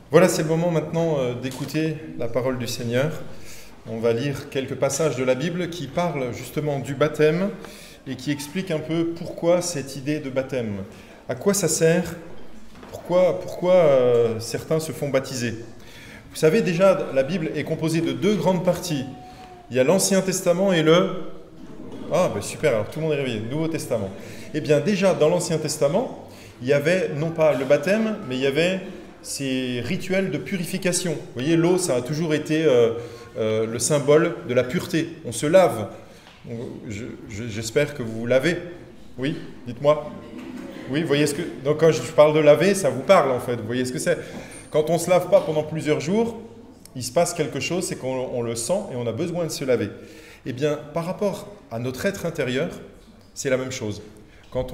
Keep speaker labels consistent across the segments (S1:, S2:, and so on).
S1: Voilà, c'est le moment maintenant d'écouter la parole du Seigneur. On va lire quelques passages de la Bible qui parlent justement du baptême et qui expliquent un peu pourquoi cette idée de baptême. À quoi ça sert? Pourquoi certains se font baptiser? Vous savez, déjà, la Bible est composée de deux grandes parties. Il y a l'Ancien Testament et le... Ah, ben super, alors tout le monde est réveillé, Nouveau Testament. Eh bien, déjà, dans l'Ancien Testament, il y avait non pas le baptême, mais il y avait ces rituels de purification. Vous voyez, l'eau, ça a toujours été le symbole de la pureté. On se lave. J'espère que vous vous lavez. Oui, dites-moi. Oui, vous voyez ce que... Donc quand je parle de laver, ça vous parle en fait. Vous voyez ce que c'est? Quand on ne se lave pas pendant plusieurs jours, il se passe quelque chose, c'est qu'on le sent et on a besoin de se laver. Eh bien, par rapport à notre être intérieur, c'est la même chose. Quand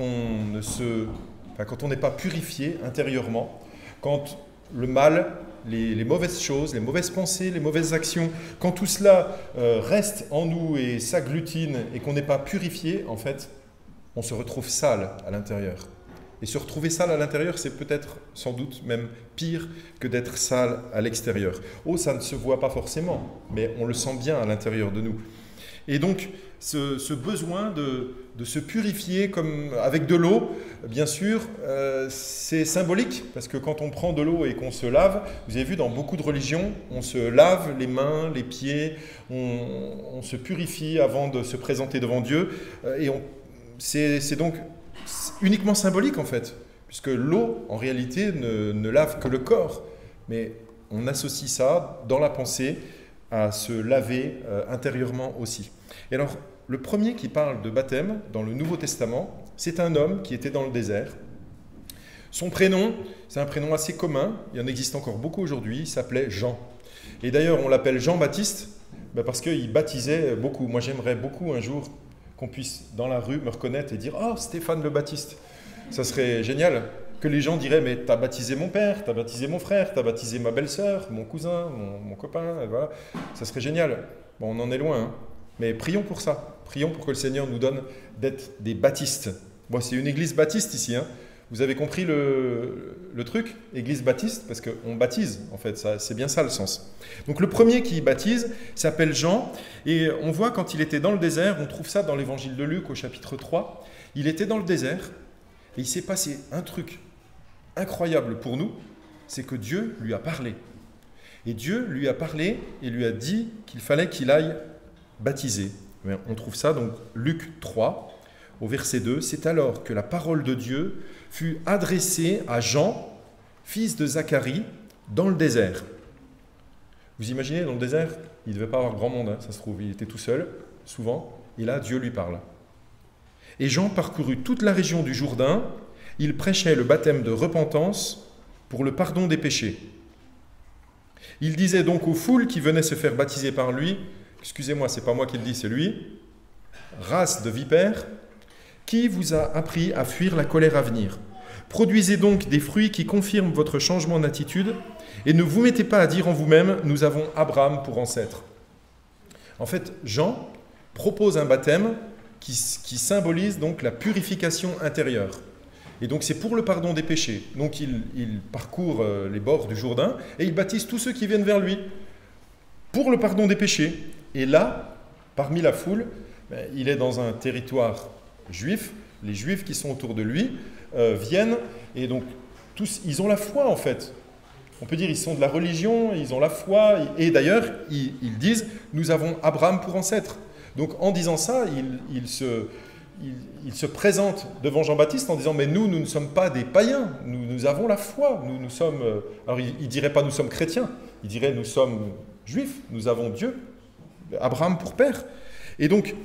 S1: on n'est pas purifié intérieurement, quand le mal, les mauvaises choses, les mauvaises pensées, les mauvaises actions, quand tout cela reste en nous et s'agglutine et qu'on n'est pas purifié, en fait, on se retrouve sale à l'intérieur. Et se retrouver sale à l'intérieur, c'est peut-être, sans doute, même pire que d'être sale à l'extérieur. Oh, ça ne se voit pas forcément, mais on le sent bien à l'intérieur de nous. Et donc, ce besoin de se purifier avec de l'eau, bien sûr, c'est symbolique, parce que quand on prend de l'eau et qu'on se lave, vous avez vu dans beaucoup de religions, on se lave les mains, les pieds, on se purifie avant de se présenter devant Dieu, et c'est donc uniquement symbolique en fait, puisque l'eau, en réalité, ne lave que le corps, mais on associe ça dans la pensée à se laver intérieurement aussi. Et alors, le premier qui parle de baptême dans le Nouveau Testament, c'est un homme qui était dans le désert. Son prénom, c'est un prénom assez commun, il y en existe encore beaucoup aujourd'hui, il s'appelait Jean. Et d'ailleurs, on l'appelle Jean-Baptiste parce qu'il baptisait beaucoup. Moi, j'aimerais beaucoup un jour qu'on puisse, dans la rue, me reconnaître et dire « Oh, Stéphane le Baptiste !» Ça serait génial. Que les gens diraient, mais t'as baptisé mon père, t'as baptisé mon frère, t'as baptisé ma belle-sœur, mon cousin, mon copain, voilà. Ça serait génial. Bon, on en est loin, hein. Mais prions pour ça. Prions pour que le Seigneur nous donne d'être des baptistes. Bon, c'est une église baptiste ici, hein. Vous avez compris le truc? Église baptiste, parce qu'on baptise, en fait, c'est bien ça le sens. Donc le premier qui baptise s'appelle Jean, et on voit quand il était dans le désert, on trouve ça dans l'évangile de Luc au chapitre 3, il était dans le désert, et il s'est passé un truc incroyable pour nous, c'est que Dieu lui a parlé. Et Dieu lui a parlé et lui a dit qu'il fallait qu'il aille baptiser. On trouve ça donc Luc 3, au verset 2. C'est alors que la parole de Dieu fut adressée à Jean, fils de Zacharie, dans le désert. Vous imaginez, dans le désert, il ne devait pas avoir grand monde, hein, ça se trouve, il était tout seul, souvent, et là, Dieu lui parle. Et Jean parcourut toute la région du Jourdain. Il prêchait le baptême de repentance pour le pardon des péchés. Il disait donc aux foules qui venaient se faire baptiser par lui, excusez-moi, c'est pas moi qui le dis, c'est lui, race de vipères, qui vous a appris à fuir la colère à venir? Produisez donc des fruits qui confirment votre changement d'attitude et ne vous mettez pas à dire en vous-même, nous avons Abraham pour ancêtre. En fait, Jean propose un baptême qui symbolise donc la purification intérieure. Et donc c'est pour le pardon des péchés. Donc il parcourt les bords du Jourdain et il baptise tous ceux qui viennent vers lui pour le pardon des péchés. Et là, parmi la foule, il est dans un territoire juif. Les juifs qui sont autour de lui viennent et donc tous, ils ont la foi en fait. On peut dire ils sont de la religion, ils ont la foi. Et d'ailleurs, ils disent « nous avons Abraham pour ancêtre ». Donc en disant ça, il se présente devant Jean-Baptiste en disant « mais nous ne sommes pas des païens, nous avons la foi, nous sommes… » Alors il ne dirait pas « nous sommes chrétiens », il dirait « nous sommes juifs, nous avons Dieu, Abraham pour père ». Et donc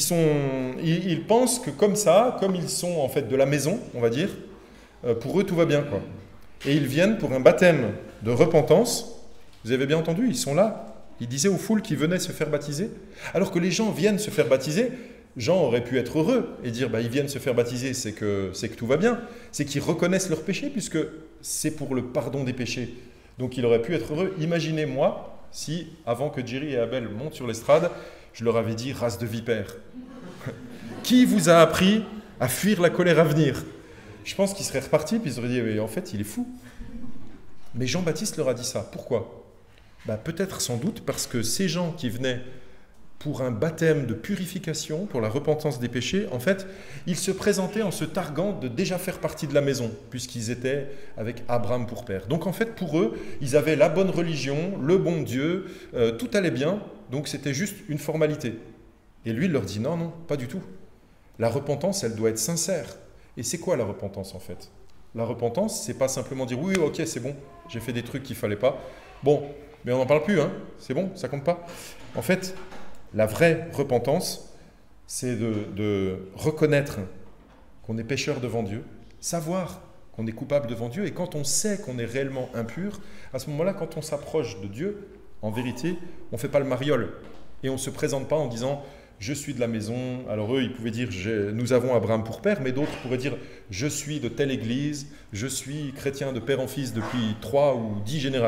S1: ils pensent que comme ça, comme ils sont en fait de la maison, on va dire, pour eux tout va bien, quoi. Et ils viennent pour un baptême de repentance. Vous avez bien entendu, ils sont là. Il disait aux foules qui venaient se faire baptiser. Alors que les gens viennent se faire baptiser, Jean aurait pu être heureux et dire ils viennent se faire baptiser, c'est que tout va bien. C'est qu'ils reconnaissent leurs péchés puisque c'est pour le pardon des péchés. Donc il aurait pu être heureux. Imaginez-moi si, avant que Jerry et Abel montent sur l'estrade, je leur avais dit race de vipères. Qui vous a appris à fuir la colère à venir? Je pense qu'ils seraient repartis puis ils auraient dit en fait il est fou. Mais Jean-Baptiste leur a dit ça. Pourquoi? Peut-être sans doute parce que ces gens qui venaient pour un baptême de purification, pour la repentance des péchés, en fait, ils se présentaient en se targuant de déjà faire partie de la maison, puisqu'ils étaient avec Abraham pour père. Donc en fait, pour eux, ils avaient la bonne religion, le bon Dieu, tout allait bien, donc c'était juste une formalité. Et lui, il leur dit non, non, pas du tout. La repentance, elle doit être sincère. Et c'est quoi la repentance en fait? La repentance, c'est pas simplement dire oui, ok, c'est bon, j'ai fait des trucs qu'il fallait pas. Bon, mais on n'en parle plus, hein, c'est bon, ça compte pas. En fait, la vraie repentance, c'est de reconnaître qu'on est pécheur devant Dieu, savoir qu'on est coupable devant Dieu, et quand on sait qu'on est réellement impur, à ce moment-là, quand on s'approche de Dieu, en vérité, on ne fait pas le mariole, et on ne se présente pas en disant « je suis de la maison ». Alors eux, ils pouvaient dire « nous avons Abraham pour père », mais d'autres pourraient dire « je suis de telle église, je suis chrétien de père en fils depuis 3 ou 10 générations ».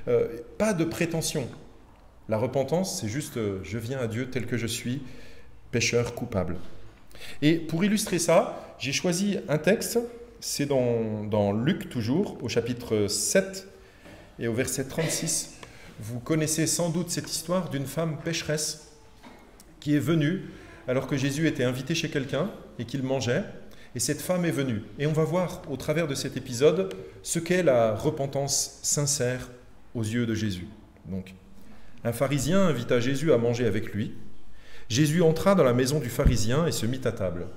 S1: Pas de prétention. La repentance, c'est juste je viens à Dieu tel que je suis, pécheur coupable. Et pour illustrer ça, j'ai choisi un texte, c'est dans Luc toujours, au chapitre 7 et au verset 36. Vous connaissez sans doute cette histoire d'une femme pécheresse qui est venue alors que Jésus était invité chez quelqu'un et qu'il mangeait. Et cette femme est venue. Et on va voir au travers de cet épisode ce qu'est la repentance sincère aux yeux de Jésus. Donc, un pharisien invita Jésus à manger avec lui. Jésus entra dans la maison du pharisien et se mit à table.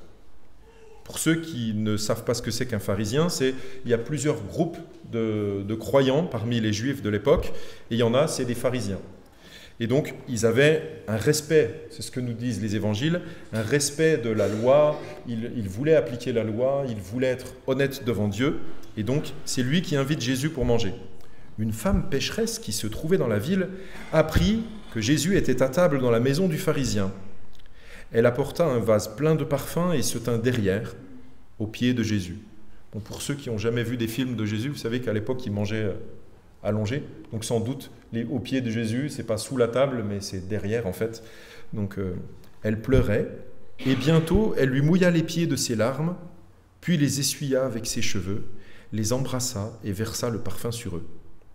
S1: Pour ceux qui ne savent pas ce que c'est qu'un pharisien, il y a plusieurs groupes de croyants parmi les juifs de l'époque, et il y en a, c'est des pharisiens. Et donc, ils avaient un respect, c'est ce que nous disent les évangiles, un respect de la loi, ils voulaient appliquer la loi, ils voulaient être honnêtes devant Dieu, et donc c'est lui qui invite Jésus pour manger. Une femme pécheresse qui se trouvait dans la ville apprit que Jésus était à table dans la maison du pharisien. Elle apporta un vase plein de parfums et se tint derrière, aux pieds de Jésus. Bon, pour ceux qui n'ont jamais vu des films de Jésus, vous savez qu'à l'époque, il mangeait allongé. Donc sans doute, aux pieds de Jésus, ce n'est pas sous la table, mais c'est derrière en fait. Donc elle pleurait, et bientôt elle lui mouilla les pieds de ses larmes, puis les essuya avec ses cheveux, les embrassa et versa le parfum sur eux.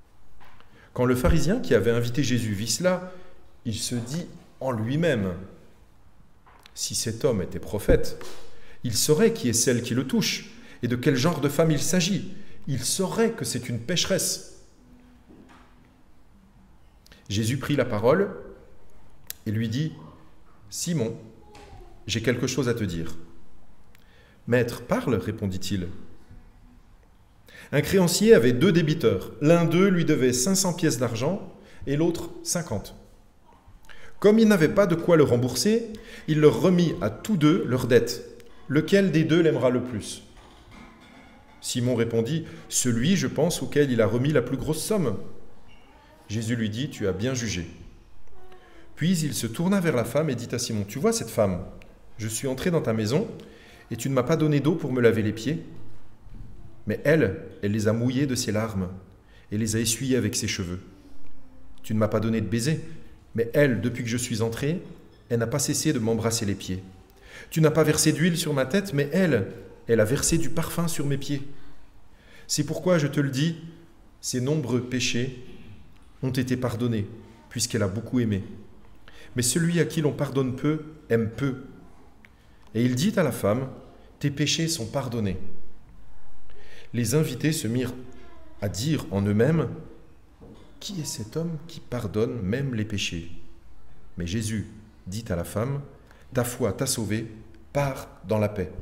S1: Quand le pharisien qui avait invité Jésus vit cela, il se dit en lui-même, si cet homme était prophète, il saurait qui est celle qui le touche et de quel genre de femme il s'agit. Il saurait que c'est une pécheresse. Jésus prit la parole et lui dit, Simon, j'ai quelque chose à te dire. Maître, parle, répondit-il. Un créancier avait 2 débiteurs. L'un d'eux lui devait 500 pièces d'argent et l'autre 50. Comme il n'avait pas de quoi le rembourser, il leur remit à tous 2 leur dette. Lequel des 2 l'aimera le plus? Simon répondit, celui, je pense, auquel il a remis la plus grosse somme. Jésus lui dit, tu as bien jugé. Puis il se tourna vers la femme et dit à Simon, tu vois cette femme, je suis entré dans ta maison et tu ne m'as pas donné d'eau pour me laver les pieds. Mais elle les a mouillés de ses larmes et les a essuyés avec ses cheveux. Tu ne m'as pas donné de baiser, mais elle, depuis que je suis entré, elle n'a pas cessé de m'embrasser les pieds. Tu n'as pas versé d'huile sur ma tête, mais elle a versé du parfum sur mes pieds. C'est pourquoi je te le dis, ses nombreux péchés ont été pardonnés, puisqu'elle a beaucoup aimé. Mais celui à qui l'on pardonne peu, aime peu. Et il dit à la femme, tes péchés sont pardonnés. Les invités se mirent à dire en eux-mêmes, qui est cet homme qui pardonne même les péchés? Mais Jésus dit à la femme, ta foi t'a sauvée, pars dans la paix.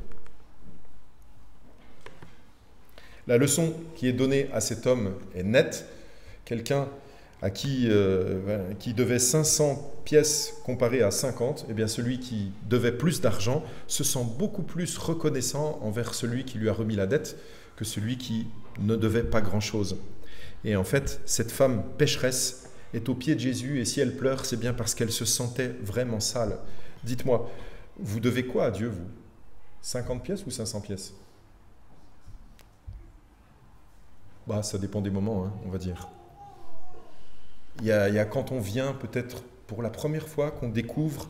S1: La leçon qui est donnée à cet homme est nette. Quelqu'un à qui devait 500 pièces comparé à 50, eh bien celui qui devait plus d'argent se sent beaucoup plus reconnaissant envers celui qui lui a remis la dette que celui qui ne devait pas grand-chose. Et en fait, cette femme pécheresse est aux pieds de Jésus, et si elle pleure, c'est bien parce qu'elle se sentait vraiment sale. Dites-moi, vous devez quoi à Dieu, vous? 50 pièces ou 500 pièces? Ça dépend des moments, hein, on va dire. Il y a quand on vient peut-être pour la première fois qu'on découvre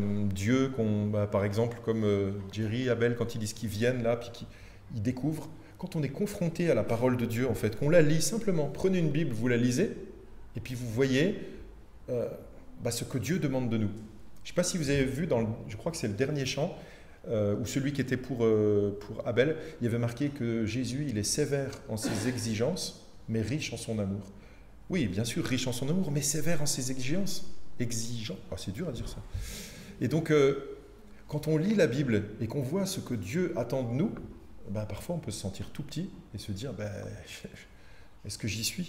S1: Dieu, par exemple comme Jerry, Abel, quand ils disent qu'ils viennent là, puis qu'ils découvrent. quand on est confronté à la parole de Dieu, en fait, qu'on la lit simplement, prenez une Bible, vous la lisez, et puis vous voyez ce que Dieu demande de nous. Je ne sais pas si vous avez vu, je crois que c'est le dernier chant, ou celui qui était pour Abel, il y avait marqué que Jésus, il est sévère en ses exigences, mais riche en son amour. Oui, bien sûr, riche en son amour, mais sévère en ses exigences. Exigeant, c'est dur à dire ça. Et donc, quand on lit la Bible et qu'on voit ce que Dieu attend de nous, parfois on peut se sentir tout petit et se dire, est-ce que j'y suis ?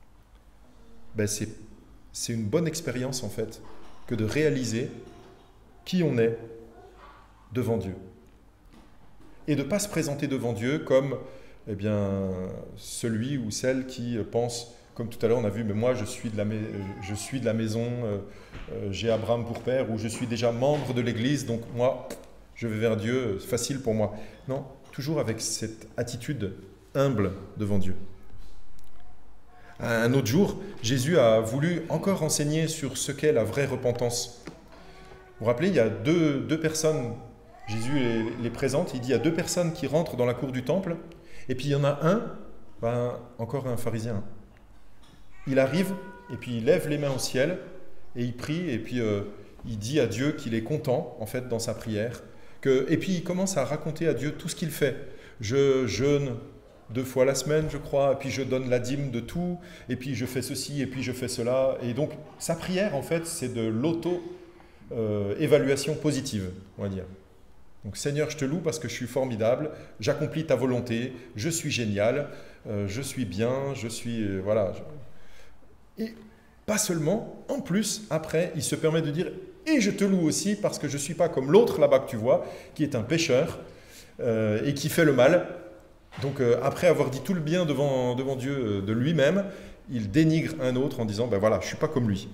S1: C'est une bonne expérience en fait, que de réaliser qui on est devant Dieu. Et de ne pas se présenter devant Dieu comme celui ou celle qui pense, comme tout à l'heure on a vu, mais moi je suis de la maison, j'ai Abraham pour père, ou je suis déjà membre de l'Église, donc moi je vais vers Dieu, c'est facile pour moi. Non, toujours avec cette attitude humble devant Dieu. Un autre jour, Jésus a voulu encore enseigner sur ce qu'est la vraie repentance. Vous vous rappelez, il y a deux personnes, Jésus les présente, il dit il y a 2 personnes qui rentrent dans la cour du temple, et puis il y en a encore un pharisien. Il arrive, et puis il lève les mains au ciel, et il prie, et puis il dit à Dieu qu'il est content, en fait, dans sa prière. Et puis il commence à raconter à Dieu tout ce qu'il fait. Je jeûne 2 fois la semaine, je crois, et puis je donne la dîme de tout, et puis je fais ceci, et puis je fais cela. Et donc, sa prière, en fait, c'est de l'auto-évaluation positive, on va dire. Donc, Seigneur, je te loue parce que je suis formidable, j'accomplis ta volonté, je suis génial, je suis bien, je suis... Et pas seulement, en plus, après, il se permet de dire « Et je te loue aussi parce que je ne suis pas comme l'autre là-bas que tu vois, qui est un pécheur et qui fait le mal. » Donc, après avoir dit tout le bien devant Dieu de lui-même, il dénigre un autre en disant « je ne suis pas comme lui. »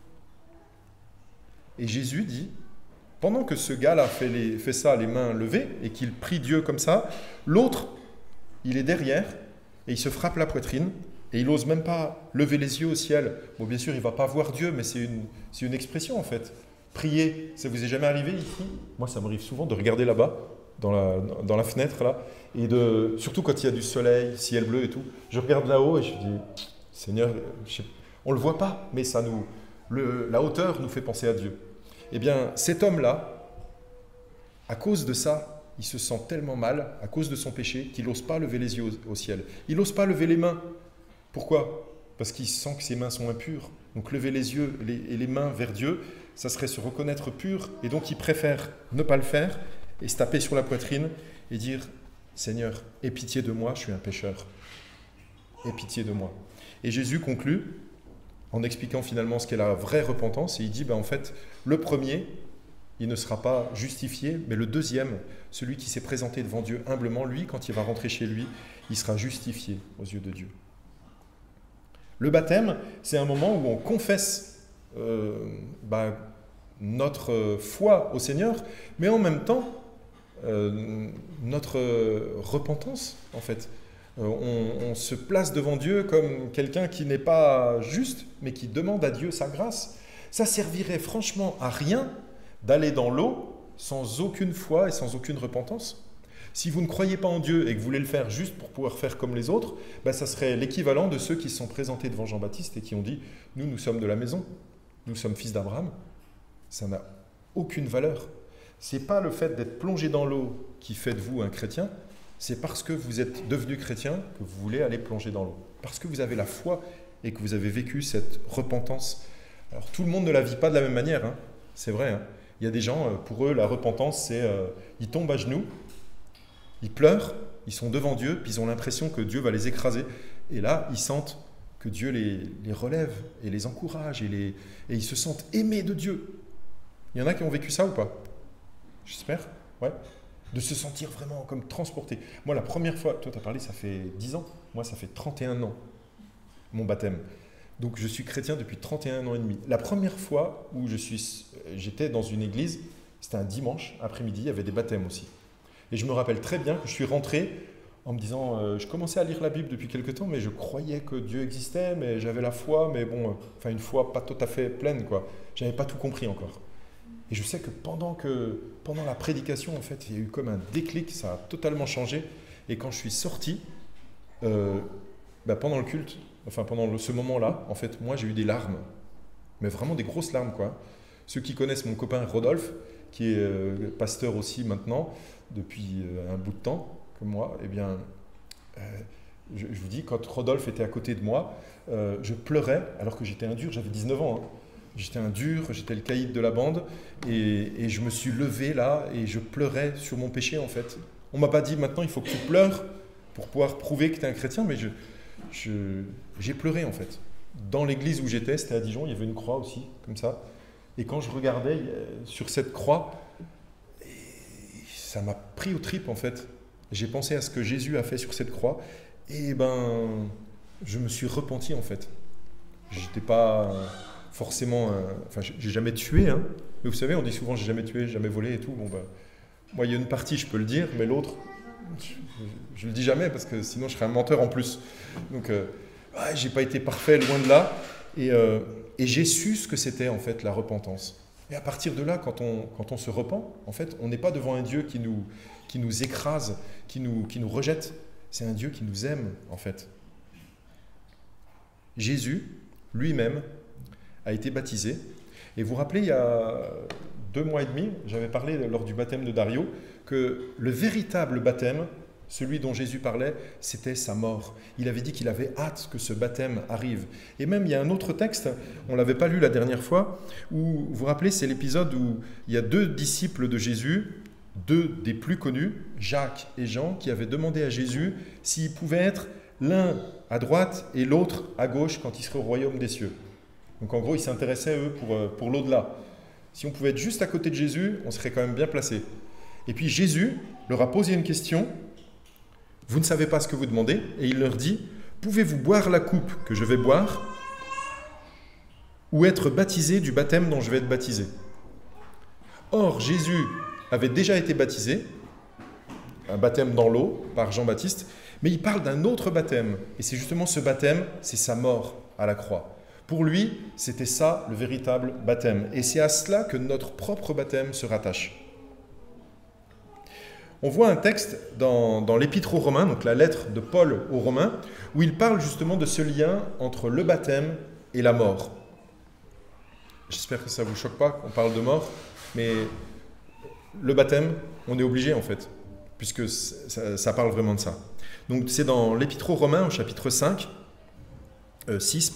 S1: Et Jésus dit, pendant que ce gars-là fait ça, les mains levées, et qu'il prie Dieu comme ça, l'autre, il est derrière, et il se frappe la poitrine, et il n'ose même pas lever les yeux au ciel. Bon, bien sûr, il ne va pas voir Dieu, mais c'est une expression en fait. Prier, ça vous est jamais arrivé ici ? Moi, ça m'arrive souvent de regarder là-bas, dans la fenêtre, là, et surtout quand il y a du soleil, ciel bleu et tout, je regarde là-haut et je dis, Seigneur, on ne le voit pas, mais la hauteur nous fait penser à Dieu. Eh bien, cet homme-là, à cause de ça, il se sent tellement mal, à cause de son péché, qu'il n'ose pas lever les yeux au ciel. Il n'ose pas lever les mains. Pourquoi ? Parce qu'il sent que ses mains sont impures. Donc lever les yeux et les mains vers Dieu, ça serait se reconnaître pur. Et donc il préfère ne pas le faire et se taper sur la poitrine et dire « Seigneur, aie pitié de moi, je suis un pécheur. Aie pitié de moi. » Et Jésus conclut en expliquant finalement ce qu'est la vraie repentance. Et il dit en fait, le premier, il ne sera pas justifié, mais le deuxième, celui qui s'est présenté devant Dieu humblement, lui, quand il va rentrer chez lui, il sera justifié aux yeux de Dieu. Le baptême, c'est un moment où on confesse notre foi au Seigneur, mais en même temps, notre repentance, en fait. On se place devant Dieu comme quelqu'un qui n'est pas juste, mais qui demande à Dieu sa grâce. Ça servirait franchement à rien d'aller dans l'eau sans aucune foi et sans aucune repentance. Si vous ne croyez pas en Dieu et que vous voulez le faire juste pour pouvoir faire comme les autres, ça serait l'équivalent de ceux qui se sont présentés devant Jean-Baptiste et qui ont dit « Nous sommes de la maison, nous sommes fils d'Abraham ». Ça n'a aucune valeur. Ce n'est pas le fait d'être plongé dans l'eau qui fait de vous un chrétien, c'est parce que vous êtes devenu chrétien que vous voulez aller plonger dans l'eau. Parce que vous avez la foi et que vous avez vécu cette repentance. Alors tout le monde ne la vit pas de la même manière, hein. C'est vrai. Hein. Il y a des gens, pour eux, la repentance, c'est ils tombent à genoux, ils pleurent, ils sont devant Dieu, puis ils ont l'impression que Dieu va les écraser. Et là, ils sentent que Dieu les relève et les encourage et ils se sentent aimés de Dieu. Il y en a qui ont vécu ça ou pas ? J'espère, ouais. De se sentir vraiment comme transporté. Moi, la première fois, toi tu as parlé, ça fait 10 ans. Moi, ça fait 31 ans, mon baptême. Donc, je suis chrétien depuis 31 ans et demi. La première fois où j'étais dans une église, c'était un dimanche après-midi, il y avait des baptêmes aussi. Et je me rappelle très bien que je suis rentré en me disant, je commençais à lire la Bible depuis quelque temps, mais je croyais que Dieu existait, mais j'avais la foi, mais bon, une foi pas tout à fait pleine, quoi. J'avais pas tout compris encore. Et je sais que pendant la prédication, en fait, il y a eu comme un déclic, ça a totalement changé. Et quand je suis sorti, pendant le culte, enfin ce moment-là, en fait, moi j'ai eu des larmes, mais vraiment des grosses larmes, quoi. Ceux qui connaissent mon copain Rodolphe, qui est pasteur aussi maintenant, depuis un bout de temps, comme moi, eh bien, je vous dis, quand Rodolphe était à côté de moi, je pleurais, alors que j'étais un dur, j'avais 19 ans, hein. J'étais un dur, j'étais le caïd de la bande, et je me suis levé là, et je pleurais sur mon péché, en fait. On m'a pas dit, maintenant, il faut que tu pleures pour pouvoir prouver que tu es un chrétien, mais j'ai pleuré, en fait. Dans l'église où j'étais, c'était à Dijon, il y avait une croix aussi, comme ça. Et quand je regardais sur cette croix, ça m'a pris aux tripes, en fait. J'ai pensé à ce que Jésus a fait sur cette croix, et je me suis repenti, en fait. J'étais pas forcément... j'ai jamais tué, hein. Mais vous savez, on dit souvent, j'ai jamais tué, jamais volé et tout. Moi, il y a une partie, je peux le dire, mais l'autre, je le dis jamais, parce que sinon, je serais un menteur en plus. Donc, j'ai pas été parfait, loin de là. Et j'ai su ce que c'était, en fait, la repentance. Et à partir de là, quand on se repent, en fait, on n'est pas devant un Dieu qui nous écrase, qui nous rejette. C'est un Dieu qui nous aime, en fait. Jésus, lui-même, a été baptisé. Et vous vous rappelez, il y a 2 mois et demi, j'avais parlé lors du baptême de Dario, que le véritable baptême, celui dont Jésus parlait, c'était sa mort. Il avait dit qu'il avait hâte que ce baptême arrive. Et même, il y a un autre texte, on ne l'avait pas lu la dernière fois, où, vous vous rappelez, c'est l'épisode où il y a 2 disciples de Jésus, 2 des plus connus, Jacques et Jean, qui avaient demandé à Jésus s'il pouvait être l'un à droite et l'autre à gauche quand il serait au royaume des cieux. Donc en gros, ils s'intéressaient, eux, pour l'au-delà. Si on pouvait être juste à côté de Jésus, on serait quand même bien placé. Et puis Jésus leur a posé une question. Vous ne savez pas ce que vous demandez. Et il leur dit, pouvez-vous boire la coupe que je vais boire ou être baptisé du baptême dont je vais être baptisé? Or, Jésus avait déjà été baptisé, un baptême dans l'eau par Jean-Baptiste, mais il parle d'un autre baptême. Et c'est justement ce baptême, c'est sa mort à la croix. Pour lui, c'était ça le véritable baptême. Et c'est à cela que notre propre baptême se rattache. On voit un texte dans l'Épître aux Romains, donc la lettre de Paul aux Romains, où il parle justement de ce lien entre le baptême et la mort. J'espère que ça ne vous choque pas qu'on parle de mort, mais le baptême, on est obligé en fait, puisque ça parle vraiment de ça. Donc c'est dans l'Épître aux Romains, au chapitre 6,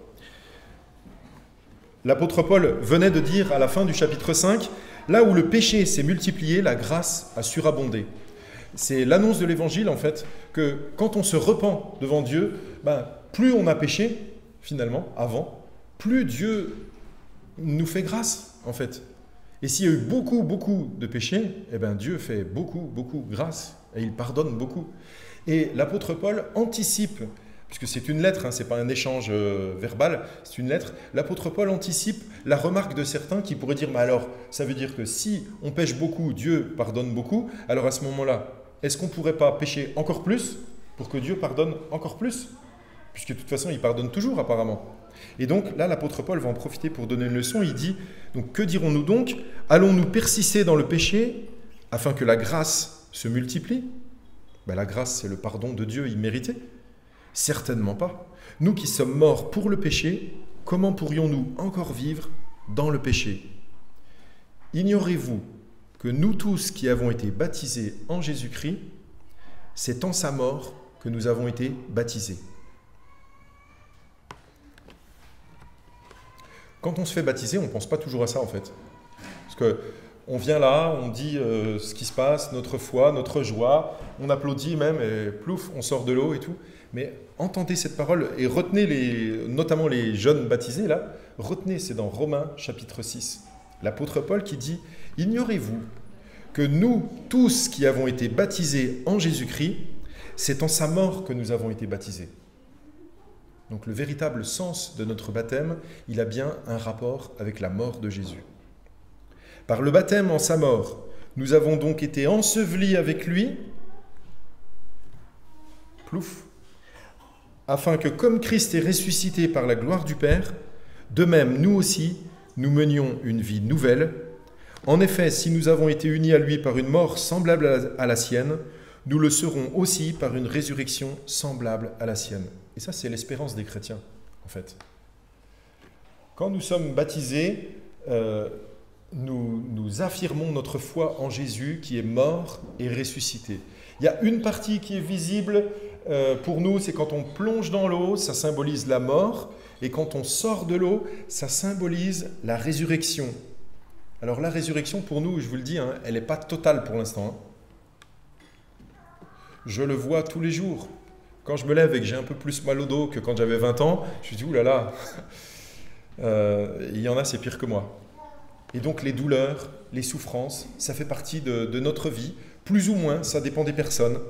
S1: L'apôtre Paul venait de dire à la fin du chapitre 5, là où le péché s'est multiplié, la grâce a surabondé. C'est l'annonce de l'évangile en fait, que quand on se repent devant Dieu, plus on a péché finalement avant, plus Dieu nous fait grâce en fait. Et s'il y a eu beaucoup de péchés, Dieu fait beaucoup grâce et il pardonne beaucoup. Et l'apôtre Paul anticipe, puisque c'est une lettre, ce n'est pas un échange verbal, c'est une lettre, l'apôtre Paul anticipe la remarque de certains qui pourraient dire, mais alors, ça veut dire que si on pêche beaucoup, Dieu pardonne beaucoup, alors à ce moment-là, est-ce qu'on ne pourrait pas pécher encore plus pour que Dieu pardonne encore plus? Puisque de toute façon, il pardonne toujours apparemment. Et donc là, l'apôtre Paul va en profiter pour donner une leçon, il dit, donc que dirons-nous donc? Allons-nous persister dans le péché afin que la grâce se multiplie? La grâce, c'est le pardon de Dieu immérité. Certainement pas. Nous qui sommes morts pour le péché, comment pourrions-nous encore vivre dans le péché? Ignorez-vous que nous tous qui avons été baptisés en Jésus-Christ, c'est en sa mort que nous avons été baptisés. Quand on se fait baptiser, on ne pense pas toujours à ça en fait. Parce qu'on vient là, on dit ce qui se passe, notre foi, notre joie, on applaudit même et plouf, on sort de l'eau et tout. Mais entendez cette parole et retenez notamment les jeunes baptisés là, retenez, c'est dans Romains chapitre 6. L'apôtre Paul qui dit « Ignorez-vous que nous tous qui avons été baptisés en Jésus-Christ, c'est en sa mort que nous avons été baptisés. » Donc le véritable sens de notre baptême, il a bien un rapport avec la mort de Jésus. Par le baptême en sa mort, nous avons donc été ensevelis avec lui, plouf, afin que comme Christ est ressuscité par la gloire du Père, de même nous aussi, nous menions une vie nouvelle. En effet, si nous avons été unis à lui par une mort semblable à la sienne, nous le serons aussi par une résurrection semblable à la sienne. Et ça, c'est l'espérance des chrétiens, en fait. Quand nous sommes baptisés, nous affirmons notre foi en Jésus qui est mort et ressuscité. Il y a une partie qui est visible pour nous, c'est quand on plonge dans l'eau, ça symbolise la mort, et quand on sort de l'eau, ça symbolise la résurrection. Alors la résurrection, pour nous, je vous le dis, hein, elle n'est pas totale pour l'instant. Je le vois tous les jours. Quand je me lève et que j'ai un peu plus mal au dos que quand j'avais 20 ans, je me dis, oulala, il y en a, c'est pire que moi. Et donc les douleurs, les souffrances, ça fait partie de notre vie. Plus ou moins, ça dépend des personnes.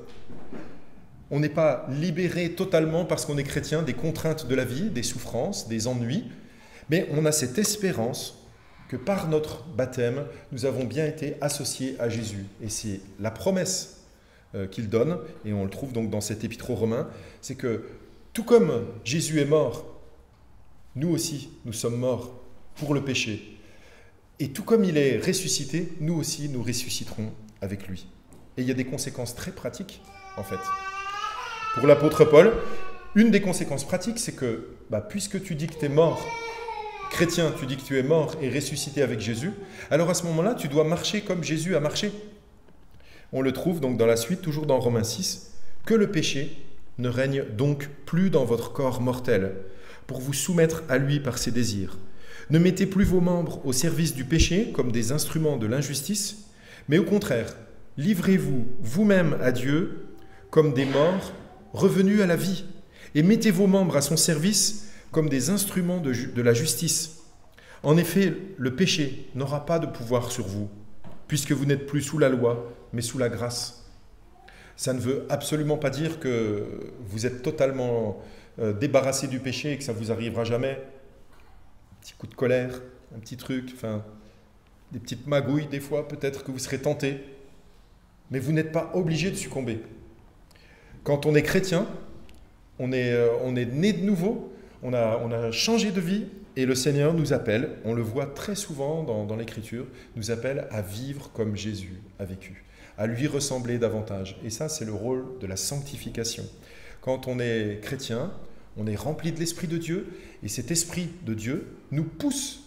S1: On n'est pas libéré totalement parce qu'on est chrétien des contraintes de la vie, des souffrances, des ennuis, mais on a cette espérance que par notre baptême, nous avons bien été associés à Jésus. Et c'est la promesse qu'il donne, et on le trouve donc dans cet épître aux Romains, c'est que tout comme Jésus est mort, nous aussi, nous sommes morts pour le péché. Et tout comme il est ressuscité, nous aussi, nous ressusciterons avec lui. Et il y a des conséquences très pratiques, en fait. Pour l'apôtre Paul, une des conséquences pratiques, c'est que, puisque tu dis que tu es mort, chrétien, tu dis que tu es mort et ressuscité avec Jésus, alors à ce moment-là, tu dois marcher comme Jésus a marché. On le trouve donc dans la suite, toujours dans Romains 6, que le péché ne règne donc plus dans votre corps mortel, pour vous soumettre à lui par ses désirs. Ne mettez plus vos membres au service du péché comme des instruments de l'injustice, mais au contraire, livrez-vous vous-même à Dieu comme des morts revenus à la vie, et mettez vos membres à son service comme des instruments de la justice. En effet, le péché n'aura pas de pouvoir sur vous, puisque vous n'êtes plus sous la loi, mais sous la grâce. Ça ne veut absolument pas dire que vous êtes totalement débarrassé du péché et que ça ne vous arrivera jamais. Un petit coup de colère, un petit truc, des petites magouilles des fois, peut-être que vous serez tenté, mais vous n'êtes pas obligé de succomber. Quand on est chrétien, on est né de nouveau, on a changé de vie et le Seigneur nous appelle, on le voit très souvent dans l'Écriture, nous appelle à vivre comme Jésus a vécu, à lui ressembler davantage. Et ça, c'est le rôle de la sanctification. Quand on est chrétien, on est rempli de l'Esprit de Dieu et cet Esprit de Dieu nous pousse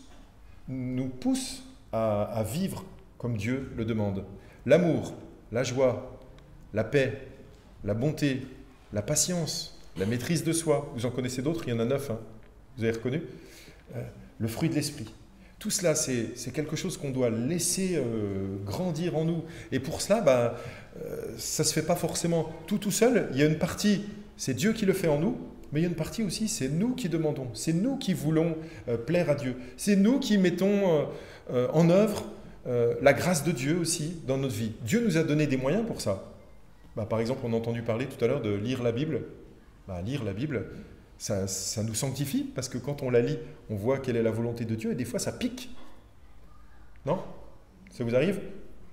S1: à vivre comme Dieu le demande. L'amour, la joie, la paix, la bonté, la patience, la maîtrise de soi. Vous en connaissez d'autres, il y en a 9, hein. Vous avez reconnu le fruit de l'esprit. Tout cela, c'est quelque chose qu'on doit laisser grandir en nous. Et pour cela, ça ne se fait pas forcément tout seul. Il y a une partie, c'est Dieu qui le fait en nous, mais il y a une partie aussi, c'est nous qui demandons. C'est nous qui voulons plaire à Dieu. C'est nous qui mettons en œuvre la grâce de Dieu aussi dans notre vie. Dieu nous a donné des moyens pour ça. Par exemple, on a entendu parler tout à l'heure de lire la Bible. Lire la Bible, ça nous sanctifie, parce que quand on la lit, on voit quelle est la volonté de Dieu, et des fois ça pique. Non? Ça vous arrive?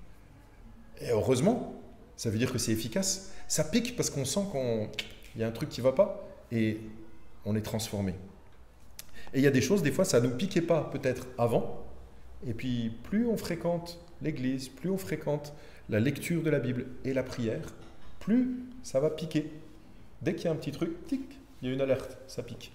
S1: Et heureusement, ça veut dire que c'est efficace. Ça pique parce qu'on sent qu'il y a un truc qui ne va pas, et on est transformé. Et il y a des choses, des fois, ça ne nous piquait pas peut-être avant, et puis plus on fréquente l'église, plus on fréquente la lecture de la Bible et la prière, plus ça va piquer. Dès qu'il y a un petit truc, tic, il y a une alerte, ça pique.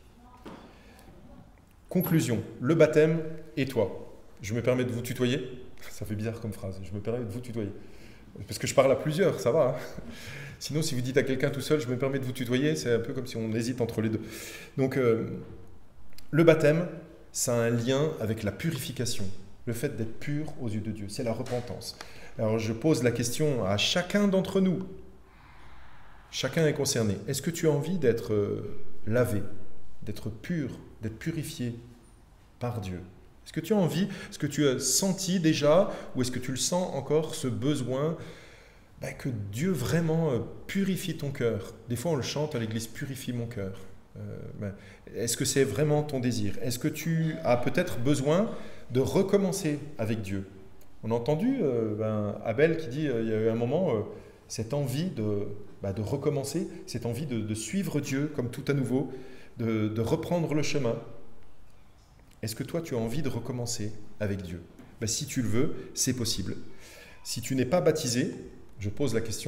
S1: Conclusion, le baptême et toi. Je me permets de vous tutoyer. Ça fait bizarre comme phrase, je me permets de vous tutoyer. Parce que je parle à plusieurs, ça va. Hein. Sinon, si vous dites à quelqu'un tout seul, je me permets de vous tutoyer, c'est un peu comme si on hésite entre les deux. Donc, le baptême, ça a un lien avec la purification, le fait d'être pur aux yeux de Dieu, c'est la repentance. Alors, je pose la question à chacun d'entre nous. Chacun est concerné. Est-ce que tu as envie d'être lavé, d'être pur, d'être purifié par Dieu? Est-ce que tu as envie, est-ce que tu as senti déjà, ou est-ce que tu le sens encore, ce besoin que Dieu vraiment purifie ton cœur? Des fois on le chante à l'église, purifie mon cœur. Est-ce que c'est vraiment ton désir? Est-ce que tu as peut-être besoin de recommencer avec Dieu? On a entendu Abel qui dit, il y a eu un moment, cette envie de recommencer, cette envie de suivre Dieu comme tout à nouveau, de reprendre le chemin. Est-ce que toi, tu as envie de recommencer avec Dieu? Si tu le veux, c'est possible. Si tu n'es pas baptisé, je pose la question,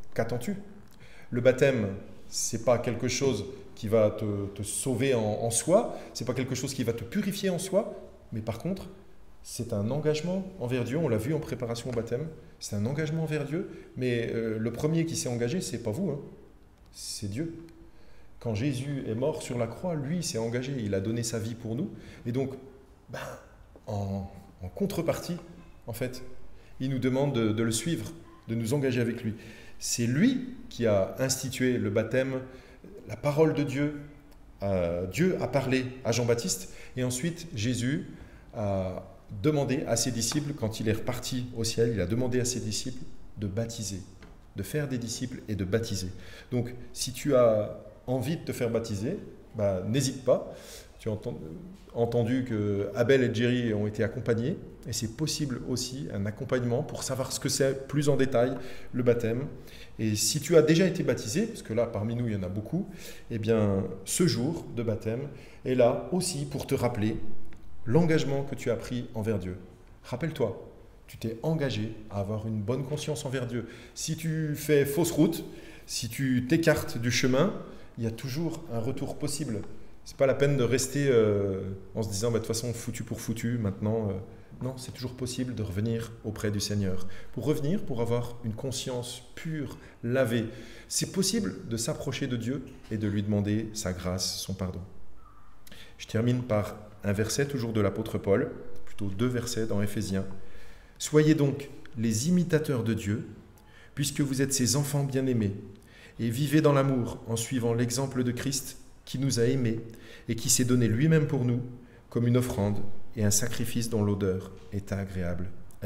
S1: qu'attends-tu? Le baptême, c'est pas quelque chose qui va te sauver en soi, c'est pas quelque chose qui va te purifier en soi, mais par contre, c'est un engagement envers Dieu. On l'a vu en préparation au baptême, c'est un engagement envers Dieu, mais le premier qui s'est engagé, c'est pas vous, hein, c'est Dieu. Quand Jésus est mort sur la croix, lui s'est engagé, il a donné sa vie pour nous, et donc, en contrepartie, en fait, il nous demande de le suivre, de nous engager avec lui. C'est lui qui a institué le baptême, la parole de Dieu. Dieu a parlé à Jean-Baptiste et ensuite Jésus a demandé à ses disciples, quand il est reparti au ciel, il a demandé à ses disciples de baptiser, de faire des disciples et de baptiser. Donc si tu as envie de te faire baptiser, n'hésite pas. Tu as entendu que Abel et Jerry ont été accompagnés et c'est possible aussi un accompagnement pour savoir ce que c'est plus en détail le baptême. Et si tu as déjà été baptisé, parce que là parmi nous il y en a beaucoup, eh bien ce jour de baptême est là aussi pour te rappeler l'engagement que tu as pris envers Dieu. Rappelle-toi, tu t'es engagé à avoir une bonne conscience envers Dieu. Si tu fais fausse route, si tu t'écartes du chemin, il y a toujours un retour possible. C'est pas la peine de rester en se disant de toute façon foutu pour foutu maintenant. Non, c'est toujours possible de revenir auprès du Seigneur. Pour revenir, pour avoir une conscience pure, lavée, c'est possible de s'approcher de Dieu et de lui demander sa grâce, son pardon. Je termine par un verset toujours de l'apôtre Paul, plutôt 2 versets dans Éphésiens. « Soyez donc les imitateurs de Dieu, puisque vous êtes ses enfants bien-aimés, et vivez dans l'amour en suivant l'exemple de Christ qui nous a aimés et qui s'est donné lui-même pour nous comme une offrande et un sacrifice dont l'odeur est agréable à Dieu. »